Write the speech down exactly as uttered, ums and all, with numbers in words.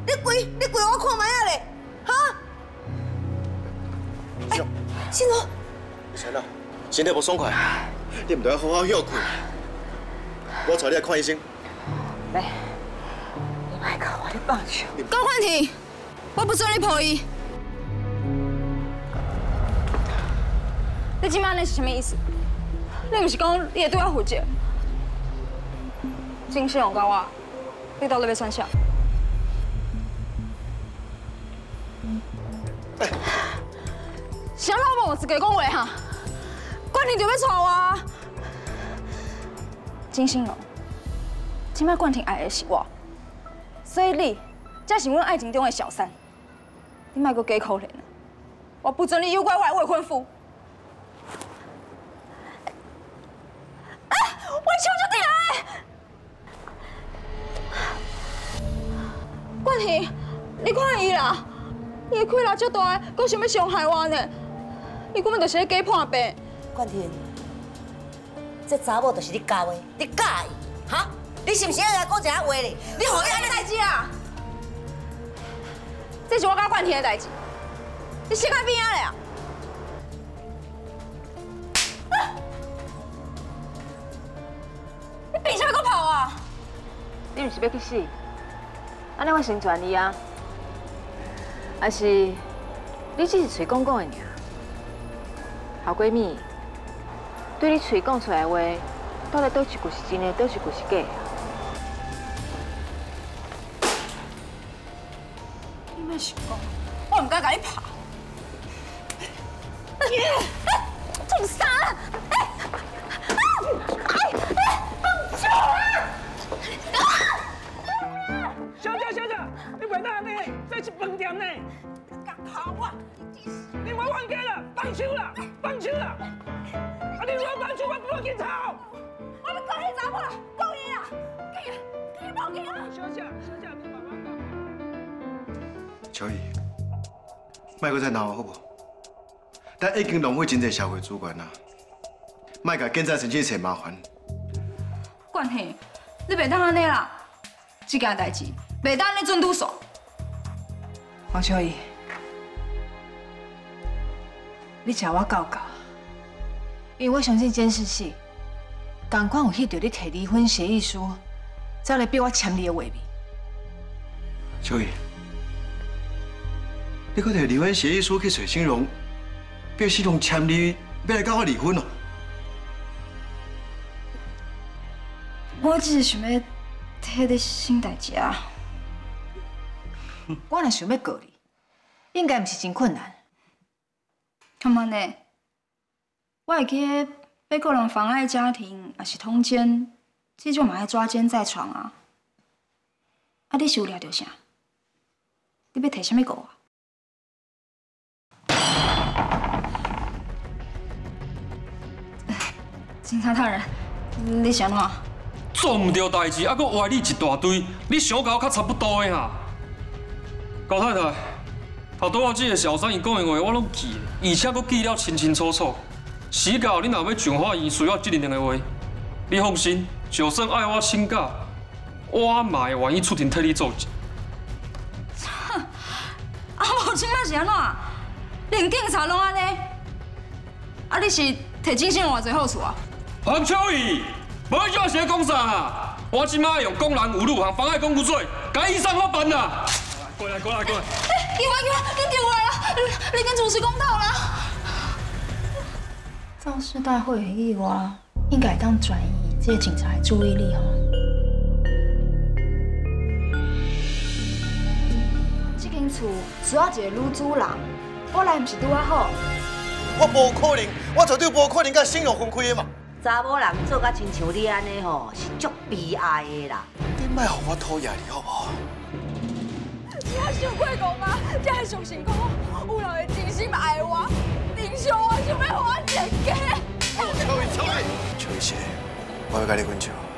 你跪，你跪我看卖啊咧，哈？哎，心龙， 先啊，身体无爽快，你唔得好好休困。我带你来看医生。 来，你莫搞我咧放手。高冠廷，我不准你抱伊。你今晚那是什么意思？你唔是讲你会对我负责？金信勇甲我，你到底要算啥？谁老无资格讲话哈？冠廷就要吵我啊！金信勇，今摆冠廷爱的是我，所以你才是阮爱情中的小三。你莫阁假可怜啊！我不准你诱拐我的未婚夫！啊！我手就停的！冠廷，你看伊啦，伊的气力足大，阁想要伤害我呢！伊根本就是咧假叛变。 冠廷，这查某就是你教的，你教伊，哈？你是不是要来讲一下话咧？你好安尼代志啊？ 这是我甲冠廷的代志，你先开边啊咧啊！你凭啥要跑啊？ 你唔是要去死？安尼我成全你啊？还是你只是嘴讲讲的尔？好闺蜜，对你嘴讲出来的话，到底倒一句是真的，倒一句是假的？ 你莫想讲，我唔敢甲你拍。做啥？哎！哎！放手啊！ 小姐，小姐，你袂当安尼，这是饭店呢。 敢跑我！ 你莫冤家啦，放手啦，放手啦！啊，你如果放手，我不要警察。 我要告你查某啦，告你啦！给给你报警啊！ 小姐，小姐，你慢慢讲。 秋怡，莫阁再闹好无？咱已经浪费真侪社会资源啦，莫甲建设城市找麻烦。 冠廷，你袂当安尼啦！这件代志袂当安尼准拄数。 黄秋怡，你请我教教，因为我相信监视器，同款有翕到你摕离婚协议书，才来逼我签你的画面。 秋怡，你搁摕离婚协议书去找新荣，叫新荣签你，要来跟我离婚哦？ 我只是想要替你新代志啊。 我若想要告你，应该毋是真困难。 干嘛呢？我会记得被个人妨碍家庭，也是通奸，这种嘛要抓奸在床啊。啊，你是有掠到啥？你要提啥物告我？警察大人，你是安怎？ 做唔到代志，还阁歪你一大堆，你想甲我较差不多的哈。高太太，头拄我这个小三伊讲的话，我拢记，而且阁记了清清楚楚。时到你若要上法院需要这两个话，你放心，就算爱我请假，我嘛会愿意出庭替你做证。 啊，无请那是安怎？连警察拢安尼？啊，你是摕金信偌济好处啊？ 黄秋怡，无你叫谁讲啥啊？我即摆用公然侮辱和妨碍公务罪，甲伊上法办啦！过来，过来，过来！ 哎，给我，给我，你给我了！你跟主持公道了。肇事大会的意外，应该当转移这些警察的注意力哦。这间厝需要一个女主人，我来唔是拄啊好？ 我无可能，我绝对无可能甲新荣分开的嘛。 查某人做甲亲像你安尼吼，是足悲哀的啦。 你莫互我讨压力好不好？ 我想过讲啊，这还相信讲，有人会真心爱我，真想我想要互我一个家。 秋怡，秋怡，秋怡姐，我要甲你分手。